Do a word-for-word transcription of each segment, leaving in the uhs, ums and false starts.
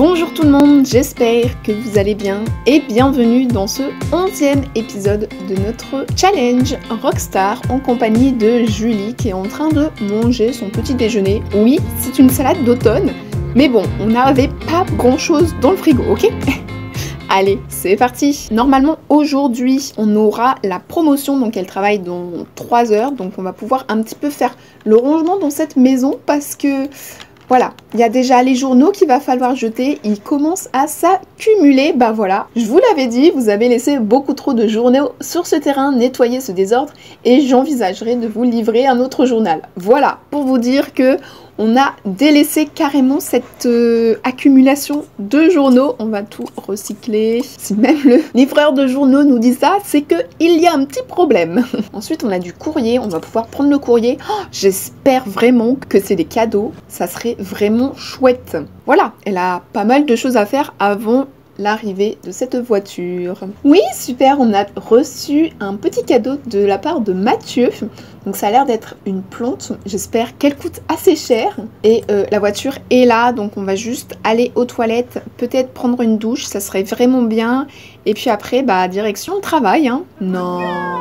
Bonjour tout le monde, j'espère que vous allez bien et bienvenue dans ce onzième épisode de notre challenge Rockstar en compagnie de Julie qui est en train de manger son petit déjeuner. Oui, c'est une salade d'automne, mais bon, on n'avait pas grand chose dans le frigo, ok? Allez, c'est parti. Normalement, aujourd'hui, on aura la promotion, donc elle travaille dans trois heures, donc on va pouvoir un petit peu faire le rangement dans cette maison parce que... Voilà, il y a déjà les journaux qu'il va falloir jeter, ils commencent à s'accumuler, bah voilà. Je vous l'avais dit, vous avez laissé beaucoup trop de journaux sur ce terrain, nettoyer ce désordre, et j'envisagerai de vous livrer un autre journal. Voilà, pour vous dire que on a délaissé carrément cette euh, accumulation de journaux, on va tout recycler. Si même le livreur de journaux nous dit ça, c'est qu'il y a un petit problème. Ensuite, on a du courrier, on va pouvoir prendre le courrier. Oh, j'espère vraiment que c'est des cadeaux, ça serait vraiment chouette. Voilà, elle a pas mal de choses à faire avant l'arrivée de cette voiture. Oui, super, on a reçu un petit cadeau de la part de Mathieu. Donc ça a l'air d'être une plante, j'espère qu'elle coûte assez cher. Et euh, la voiture est là, donc on va juste aller aux toilettes, peut-être prendre une douche, ça serait vraiment bien. Et puis après, bah direction le travail, hein. Non.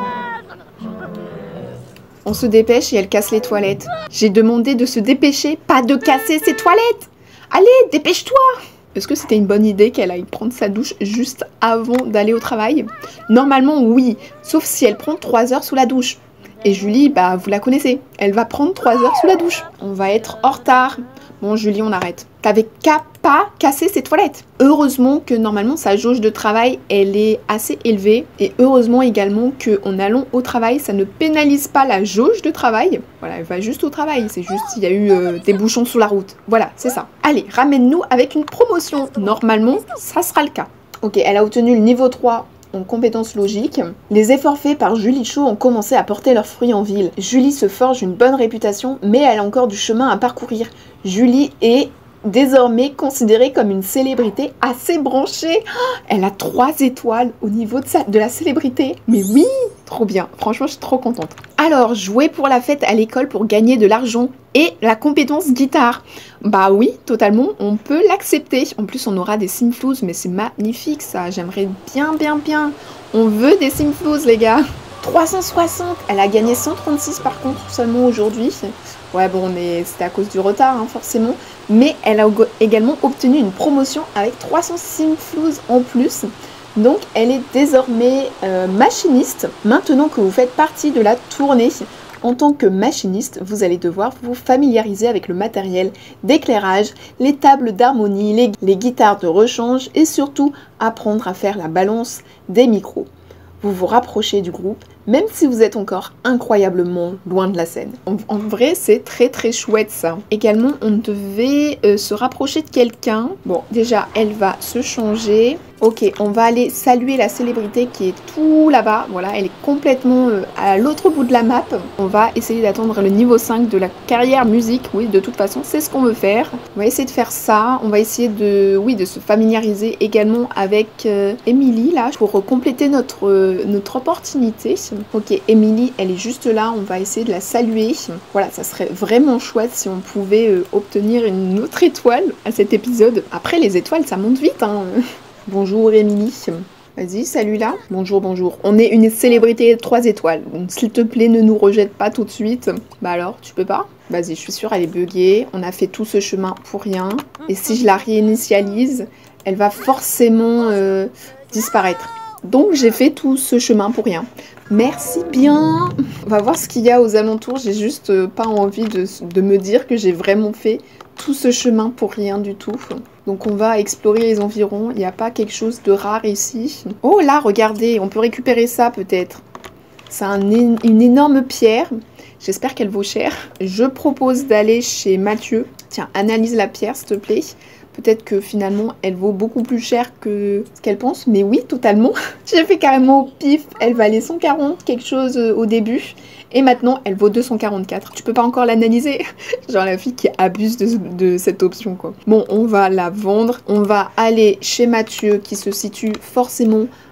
On se dépêche et elle casse les toilettes. J'ai demandé de se dépêcher, pas de casser ses toilettes. Allez, dépêche-toi. Est-ce que c'était une bonne idée qu'elle aille prendre sa douche juste avant d'aller au travail? Normalement, oui, sauf si elle prend trois heures sous la douche. Et Julie, bah vous la connaissez, elle va prendre trois heures sous la douche. On va être en retard. Bon, Julie, on arrête. T'avais qu'à pas casser ses toilettes. Heureusement que normalement sa jauge de travail, elle est assez élevée. Et heureusement également qu'en allant au travail, ça ne pénalise pas la jauge de travail. Voilà, elle va juste au travail. C'est juste qu'il y a eu euh, des bouchons sur la route. Voilà, c'est ça. Allez, ramène-nous avec une promotion. Normalement, ça sera le cas. Ok, elle a obtenu le niveau trois en compétences logiques. Les efforts faits par Julie Chaud ont commencé à porter leurs fruits en ville. Julie se forge une bonne réputation, mais elle a encore du chemin à parcourir. Julie est désormais considérée comme une célébrité assez branchée. Elle a trois étoiles au niveau de, sa, de la célébrité. Mais oui, trop bien. Franchement, je suis trop contente. Alors, jouer pour la fête à l'école pour gagner de l'argent et la compétence guitare. Bah oui, totalement, on peut l'accepter. En plus, on aura des simflouz, mais c'est magnifique ça. J'aimerais bien, bien, bien. On veut des simflouz, les gars. trois cent soixante. Elle a gagné cent trente-six par contre seulement aujourd'hui. Ouais, bon, mais c'était à cause du retard, hein, forcément. Mais elle a également obtenu une promotion avec trois cents simflouz en plus. Donc, elle est désormais euh, machiniste. Maintenant que vous faites partie de la tournée, en tant que machiniste, vous allez devoir vous familiariser avec le matériel d'éclairage, les tables d'harmonie, les, les guitares de rechange et surtout apprendre à faire la balance des micros. Vous vous rapprochez du groupe, même si vous êtes encore incroyablement loin de la scène. En, en vrai, c'est très très chouette ça. Également, on devait euh, se rapprocher de quelqu'un. Bon, déjà, elle va se changer. Ok, on va aller saluer la célébrité qui est tout là-bas. Voilà, elle est complètement euh, à l'autre bout de la map. On va essayer d'attendre le niveau cinq de la carrière musique. Oui, de toute façon, c'est ce qu'on veut faire. On va essayer de faire ça. On va essayer de, oui, de se familiariser également avec euh, Emily, là, pour euh, compléter notre, euh, notre opportunité. Ok, Emily, elle est juste là. On va essayer de la saluer. Voilà, ça serait vraiment chouette si on pouvait euh, obtenir une autre étoile à cet épisode. Après, les étoiles, ça monte vite, hein. Bonjour Émilie. Vas-y, salut là. Bonjour, bonjour. On est une célébrité trois étoiles. Donc s'il te plaît, ne nous rejette pas tout de suite. Bah alors, tu peux pas? Vas-y, je suis sûre, elle est buggée. On a fait tout ce chemin pour rien. Et si je la réinitialise, elle va forcément euh, disparaître. Donc j'ai fait tout ce chemin pour rien. Merci bien. On va voir ce qu'il y a aux alentours. J'ai juste euh, pas envie de, de me dire que j'ai vraiment fait tout ce chemin pour rien du tout. Donc on va explorer les environs. Il n'y a pas quelque chose de rare ici. Oh là, regardez, on peut récupérer ça peut-être. C'est un, une énorme pierre. J'espère qu'elle vaut cher. Je propose d'aller chez Mathieu. Tiens, analyse la pierre s'il te plaît. Peut-être que finalement, elle vaut beaucoup plus cher que ce qu'elle pense. Mais oui, totalement. J'ai fait carrément au pif. Elle valait cent quarante quelque chose au début. Et maintenant, elle vaut deux cent quarante-quatre. Tu peux pas encore l'analyser? Genre la fille qui abuse de, de cette option, quoi. Bon, on va la vendre. On va aller chez Mathieu, qui se situe forcément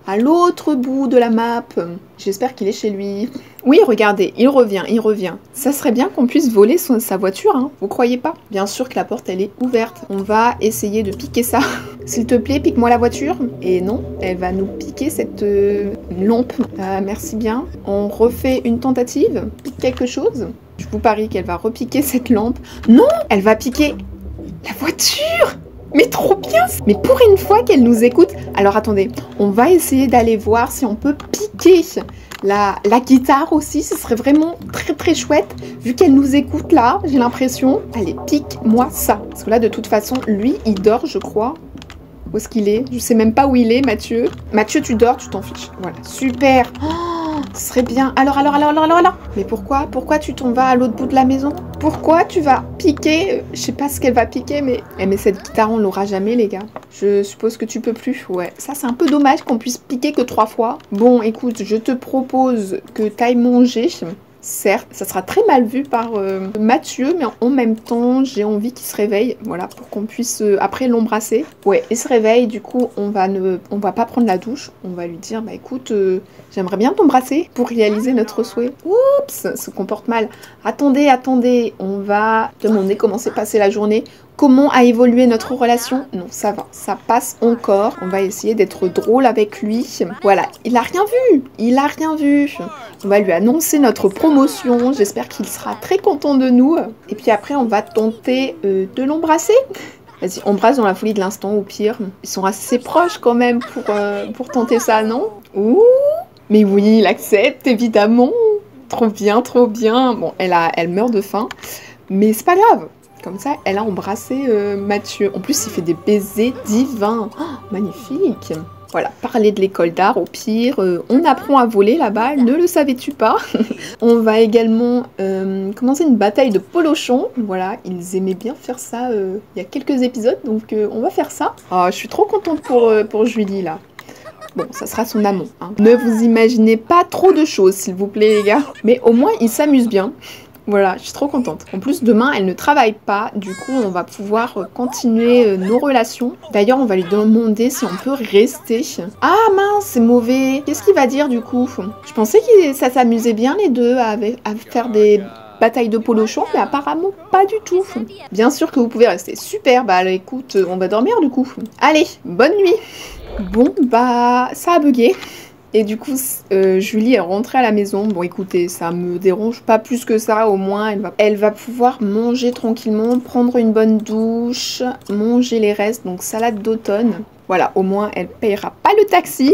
à l'autre bout de la map. J'espère qu'il est chez lui. Oui, regardez, il revient, il revient. Ça serait bien qu'on puisse voler son, sa voiture, hein, vous croyez pas? Bien sûr que la porte, elle est ouverte. On va essayer de piquer ça. S'il te plaît, pique-moi la voiture. Et non, elle va nous piquer cette euh, lampe. Euh, merci bien. On refait une tentative. Pique quelque chose. Je vous parie qu'elle va repiquer cette lampe. Non, elle va piquer la voiture. Mais trop bien! Mais pour une fois qu'elle nous écoute... Alors attendez, on va essayer d'aller voir si on peut piquer la, la guitare aussi. Ce serait vraiment très très chouette. Vu qu'elle nous écoute là, j'ai l'impression... Allez, pique-moi ça. Parce que là, de toute façon, lui, il dort, je crois. Où est-ce qu'il est? Je sais même pas où il est, Mathieu. Mathieu, tu dors, tu t'en fiches. Voilà, super. Oh, ce serait bien. Alors, alors, alors, alors, alors, alors. Mais pourquoi? Pourquoi tu t'en vas à l'autre bout de la maison? Pourquoi tu vas piquer? Je sais pas ce qu'elle va piquer, mais... Eh, mais cette guitare, on l'aura jamais, les gars. Je suppose que tu peux plus. Ouais, ça, c'est un peu dommage qu'on puisse piquer que trois fois. Bon, écoute, je te propose que t'ailles manger. Certes, ça sera très mal vu par euh, Mathieu, mais en même temps, j'ai envie qu'il se réveille, voilà, pour qu'on puisse euh, après l'embrasser. Ouais, il se réveille, du coup, on va ne, on va pas prendre la douche, on va lui dire, bah écoute, euh, j'aimerais bien t'embrasser pour réaliser notre souhait. Oups, se comporte mal. Attendez, attendez, on va demander comment s'est passée la journée. Comment a évolué notre relation? Non, ça va, ça passe encore. On va essayer d'être drôle avec lui. Voilà, il a rien vu, il a rien vu. On va lui annoncer notre promotion. J'espère qu'il sera très content de nous. Et puis après, on va tenter euh, de l'embrasser. Vas-y, embrasse dans la folie de l'instant, au pire. Ils sont assez proches quand même pour, euh, pour tenter ça, non? Ouh! Mais oui, il accepte, évidemment. Trop bien, trop bien. Bon, elle, a, elle meurt de faim, mais c'est pas grave. Comme ça, elle a embrassé euh, Mathieu. En plus, il fait des baisers divins. Oh, magnifique. Voilà, parler de l'école d'art, au pire. Euh, on apprend à voler là-bas, ne le savais-tu pas? On va également euh, commencer une bataille de polochons. Voilà, ils aimaient bien faire ça euh, il y a quelques épisodes, donc euh, on va faire ça. Oh, je suis trop contente pour, euh, pour Julie, là. Bon, ça sera son amant. Hein. Ne vous imaginez pas trop de choses, s'il vous plaît, les gars. Mais au moins, ils s'amusent bien. Voilà, je suis trop contente. En plus, demain, elle ne travaille pas. Du coup, on va pouvoir continuer nos relations. D'ailleurs, on va lui demander si on peut rester. Ah mince, c'est mauvais. Qu'est-ce qu'il va dire, du coup? Je pensais que ça s'amusait bien, les deux, à, à faire des batailles de polochons, mais apparemment pas du tout. Bien sûr que vous pouvez rester. Super, bah écoute, on va dormir, du coup. Allez, bonne nuit. Bon, bah, ça a bugué. Et du coup, euh, Julie est rentrée à la maison. Bon, écoutez, ça me dérange pas plus que ça. Au moins, elle va, elle va pouvoir manger tranquillement, prendre une bonne douche, manger les restes. Donc, salade d'automne. Voilà, au moins, elle payera pas le taxi.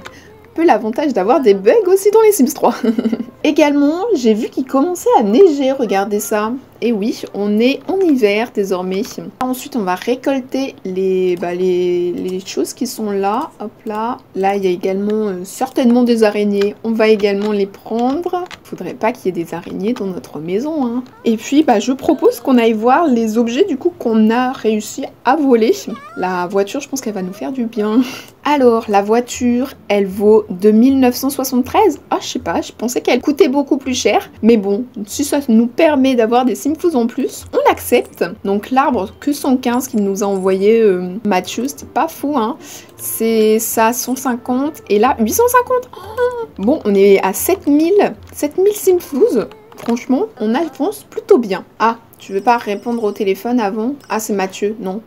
Un peu l'avantage d'avoir des bugs aussi dans les Sims trois. Également, j'ai vu qu'il commençait à neiger. Regardez ça. Et oui, on est en hiver désormais. Ensuite, on va récolter les, bah, les, les choses qui sont là. Hop là. Là, il y a également euh, certainement des araignées. On va également les prendre. Faudrait pas qu'il y ait des araignées dans notre maison. Hein. Et puis, bah, je propose qu'on aille voir les objets du coup qu'on a réussi à voler. La voiture, je pense qu'elle va nous faire du bien. Alors, la voiture, elle vaut deux mille neuf cent soixante-treize. Ah, je sais pas, je pensais qu'elle coûtait beaucoup plus cher. Mais bon, si ça nous permet d'avoir des Simfous en plus, on accepte. Donc l'arbre que cent quinze qu'il nous a envoyé euh, Mathieu, c'était pas fou, hein. C'est ça, cent cinquante. Et là, huit cent cinquante. Oh, bon, on est à sept mille. sept mille Simfous. Franchement, on avance plutôt bien. Ah, tu veux pas répondre au téléphone avant? Ah, c'est Mathieu, non.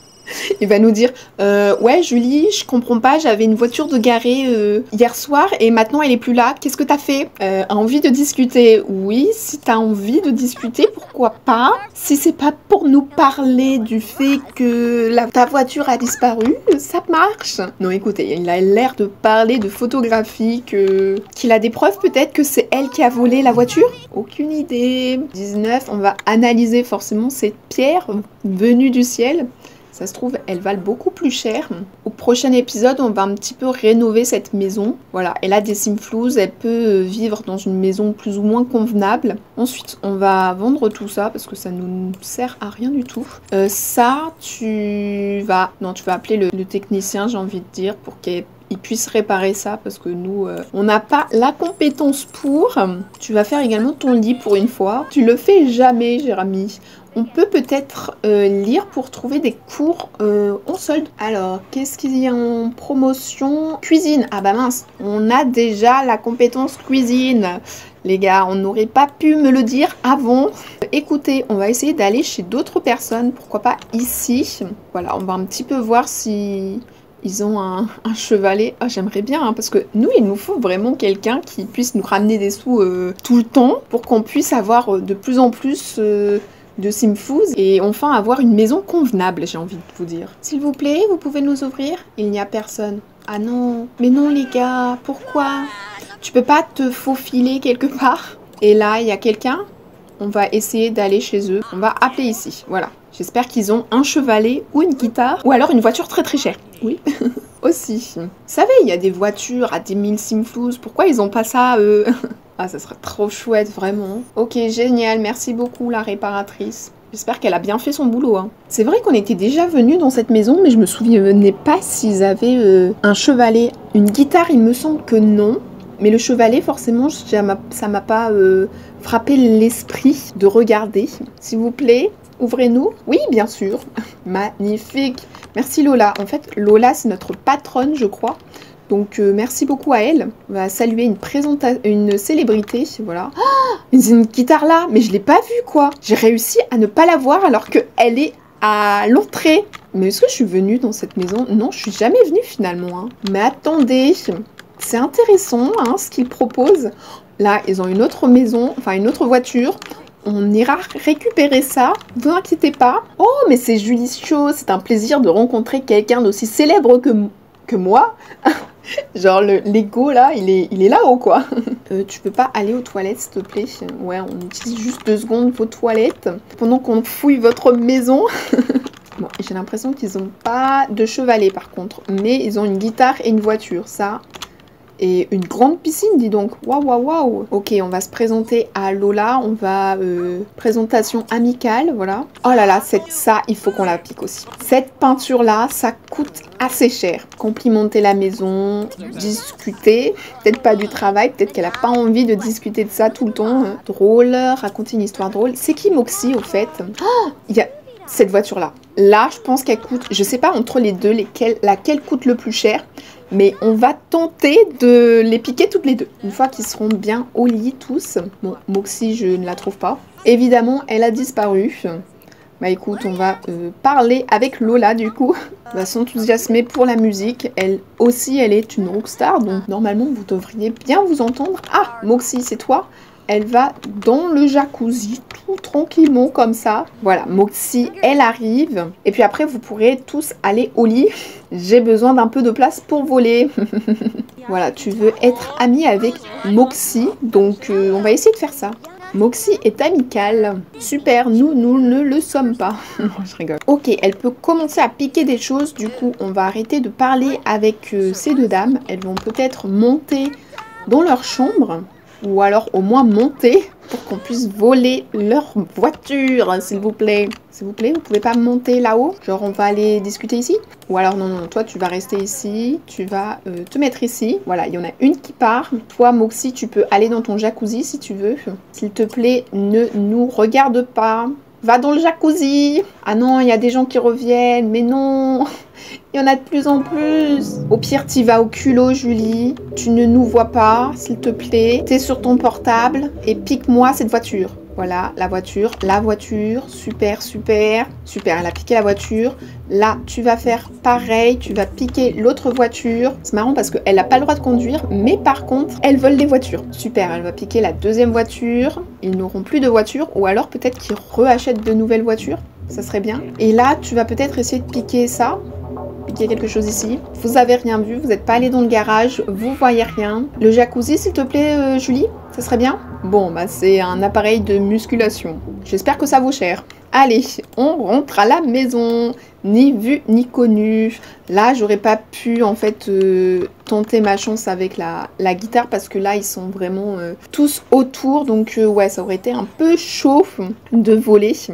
Il va nous dire euh, ouais Julie, je comprends pas, j'avais une voiture de garée euh, hier soir et maintenant elle est plus là, qu'est-ce que t'as fait? euh, Envie de discuter? Oui, si t'as envie de discuter, pourquoi pas? Si c'est pas pour nous parler du fait que la, ta voiture a disparu, ça marche. Non écoutez, il a l'air de parler de photographie, que qu'il a des preuves peut-être que c'est elle qui a volé la voiture. Aucune idée. dix-neuf, on va analyser forcément cette pierre venue du ciel. Ça se trouve, elles valent beaucoup plus cher. Au prochain épisode, on va un petit peu rénover cette maison. Voilà, elle a des Simfous, elle peut vivre dans une maison plus ou moins convenable. Ensuite, on va vendre tout ça parce que ça ne nous sert à rien du tout. Euh, ça, tu vas... Non, tu vas appeler le, le technicien, j'ai envie de dire, pour qu'il ils puissent réparer ça parce que nous, euh, on n'a pas la compétence pour. Tu vas faire également ton lit pour une fois. Tu le fais jamais, Jérémy. On peut peut-être euh, lire pour trouver des cours euh, en solde. Alors, qu'est-ce qu'il y a en promotion? Cuisine. Ah bah mince, on a déjà la compétence cuisine. Les gars, on n'aurait pas pu me le dire avant. Écoutez, on va essayer d'aller chez d'autres personnes. Pourquoi pas ici? Voilà, on va un petit peu voir si... Ils ont un, un chevalet. Ah, j'aimerais bien, hein, parce que nous, il nous faut vraiment quelqu'un qui puisse nous ramener des sous euh, tout le temps pour qu'on puisse avoir euh, de plus en plus euh, de Simfouz et enfin avoir une maison convenable, j'ai envie de vous dire. S'il vous plaît, vous pouvez nous ouvrir? Il n'y a personne. Ah non, mais non les gars, pourquoi? Tu peux pas te faufiler quelque part? Et là, il y a quelqu'un? On va essayer d'aller chez eux. On va appeler ici, voilà. J'espère qu'ils ont un chevalet ou une guitare. Ou alors une voiture très très chère. Oui, aussi. Vous savez, il y a des voitures à dix mille Simfouz. Pourquoi ils ont pas ça, eux? Ah, ça serait trop chouette, vraiment. Ok, génial. Merci beaucoup, la réparatrice. J'espère qu'elle a bien fait son boulot. Hein. C'est vrai qu'on était déjà venus dans cette maison, mais je me souvenais pas s'ils avaient euh, un chevalet. Une guitare, il me semble que non. Mais le chevalet, forcément, ça m'a pas euh, frappé l'esprit de regarder. S'il vous plaît, ouvrez-nous. Oui, bien sûr. Magnifique. Merci Lola. En fait, Lola, c'est notre patronne, je crois. Donc, euh, merci beaucoup à elle. On va saluer une, une célébrité. Voilà. Oh, une guitare là. Mais je l'ai pas vue, quoi. J'ai réussi à ne pas la voir alors qu'elle est à l'entrée. Mais est-ce que je suis venue dans cette maison? Non, je suis jamais venue finalement. Hein. Mais attendez. C'est intéressant hein, ce qu'ils proposent. Là, ils ont une autre maison, enfin une autre voiture. On ira récupérer ça, ne vous inquiétez pas. Oh, mais c'est Julie Chaud, c'est un plaisir de rencontrer quelqu'un d'aussi célèbre que, que moi. Genre, le Lego, là, il est, il est là-haut, quoi. euh, tu peux pas aller aux toilettes, s'il te plaît? Ouais, on utilise juste deux secondes vos toilettes. Pendant qu'on fouille votre maison... Bon, j'ai l'impression qu'ils n'ont pas de chevalet, par contre. Mais ils ont une guitare et une voiture, ça... Et une grande piscine, dis donc. Waouh, waouh, waouh. Ok, on va se présenter à Lola. On va... Euh, présentation amicale, voilà. Oh là là, cette, ça, il faut qu'on la pique aussi. Cette peinture-là, ça coûte assez cher. Complimenter la maison, discuter. Peut-être pas du travail, peut-être qu'elle a pas envie de discuter de ça tout le temps. Hein. Drôle, raconter une histoire drôle. C'est qui Moxie, au fait? Oh, il y a cette voiture-là. Là, je pense qu'elle coûte... Je sais pas entre les deux, lesquelles, laquelle coûte le plus cher. Mais on va tenter de les piquer toutes les deux. Une fois qu'ils seront bien au lit tous. Bon, Moxie, je ne la trouve pas. Évidemment, elle a disparu. Bah écoute, on va euh, parler avec Lola du coup. On va s'enthousiasmer pour la musique. Elle aussi, elle est une rockstar. Donc normalement, vous devriez bien vous entendre. Ah, Moxie, c'est toi? Elle va dans le jacuzzi, tout tranquillement comme ça. Voilà, Moxie, elle arrive. Et puis après, vous pourrez tous aller au lit. J'ai besoin d'un peu de place pour voler. Voilà, tu veux être amie avec Moxie. Donc, euh, on va essayer de faire ça. Moxie est amicale. Super, nous, nous ne le sommes pas. Je rigole. Ok, elle peut commencer à piquer des choses. Du coup, on va arrêter de parler avec euh, ces deux dames. Elles vont peut-être monter dans leur chambre. Ou alors au moins monter pour qu'on puisse voler leur voiture, s'il vous plaît. S'il vous plaît, vous pouvez pas monter là-haut? Genre on va aller discuter ici? Ou alors non, non, toi tu vas rester ici, tu vas euh, te mettre ici. Voilà, il y en a une qui part. Toi Moxie, tu peux aller dans ton jacuzzi si tu veux. S'il te plaît, ne nous regarde pas. Va dans le jacuzzi. Ah non, il y a des gens qui reviennent, mais non. Il y en a de plus en plus. Au pire, t'y vas au culot, Julie. Tu ne nous vois pas, s'il te plaît. T'es sur ton portable et pique-moi cette voiture. Voilà, la voiture, la voiture. Super, super. Super, elle a piqué la voiture. Là, tu vas faire pareil. Tu vas piquer l'autre voiture. C'est marrant parce qu'elle n'a pas le droit de conduire. Mais par contre, elle vole des voitures. Super, elle va piquer la deuxième voiture. Ils n'auront plus de voiture. Ou alors peut-être qu'ils reachètent de nouvelles voitures. Ça serait bien. Et là, tu vas peut-être essayer de piquer ça. Piquer quelque chose ici. Vous avez rien vu. Vous n'êtes pas allé dans le garage. Vous voyez rien. Le jacuzzi, s'il te plaît, euh, Julie. Ça serait bien? Bon, bah c'est un appareil de musculation. J'espère que ça vaut cher. Allez, on rentre à la maison. Ni vu, ni connu. Là, j'aurais pas pu, en fait, euh, tenter ma chance avec la, la guitare. Parce que là, ils sont vraiment euh, tous autour. Donc, euh, ouais, ça aurait été un peu chaud de voler.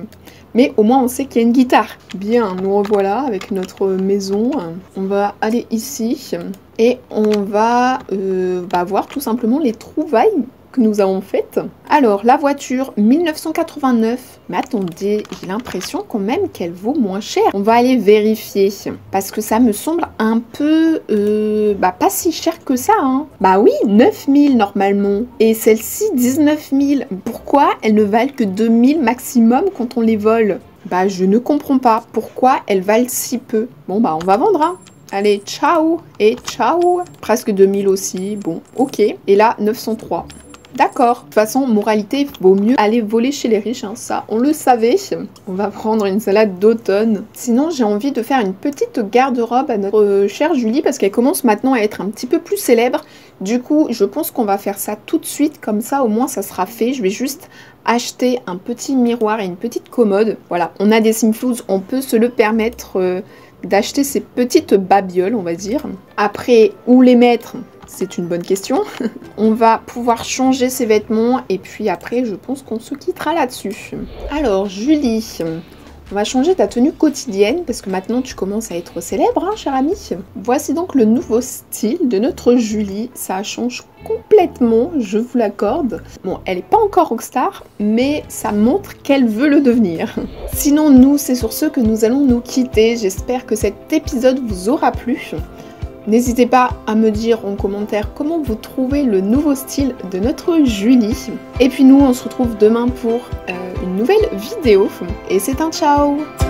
Mais au moins on sait qu'il y a une guitare. Bien, nous revoilà avec notre maison. On va aller ici et on va, euh, va voir tout simplement les trouvailles que nous avons faites. Alors, la voiture mille neuf cent quatre-vingt-neuf. Mais attendez, j'ai l'impression quand même qu'elle vaut moins cher. On va aller vérifier. Parce que ça me semble un peu... Euh, bah, pas si cher que ça, hein. Bah oui, neuf mille normalement. Et celle-ci, dix-neuf mille. Pourquoi elles ne valent que deux mille maximum quand on les vole? Bah, je ne comprends pas. Pourquoi elles valent si peu? Bon, bah, on va vendre, hein. Allez, ciao et ciao. Presque deux mille aussi. Bon, ok. Et là, neuf cent trois. D'accord. De toute façon, moralité, il vaut mieux aller voler chez les riches, hein, ça, on le savait. On va prendre une salade d'automne. Sinon, j'ai envie de faire une petite garde-robe à notre euh, chère Julie, parce qu'elle commence maintenant à être un petit peu plus célèbre. Du coup, je pense qu'on va faire ça tout de suite, comme ça, au moins, ça sera fait. Je vais juste acheter un petit miroir et une petite commode. Voilà, on a des Simflouz, on peut se le permettre euh, d'acheter ces petites babioles, on va dire. Après, où les mettre ? C'est une bonne question. On va pouvoir changer ses vêtements et puis après, je pense qu'on se quittera là-dessus. Alors, Julie, on va changer ta tenue quotidienne parce que maintenant, tu commences à être célèbre, hein, chère amie. Voici donc le nouveau style de notre Julie. Ça change complètement, je vous l'accorde. Bon, elle n'est pas encore rockstar, mais ça montre qu'elle veut le devenir. Sinon, nous, c'est sur ce que nous allons nous quitter. J'espère que cet épisode vous aura plu. N'hésitez pas à me dire en commentaire comment vous trouvez le nouveau style de notre Julie. Et puis nous, on se retrouve demain pour euh, une nouvelle vidéo. Et c'est un ciao!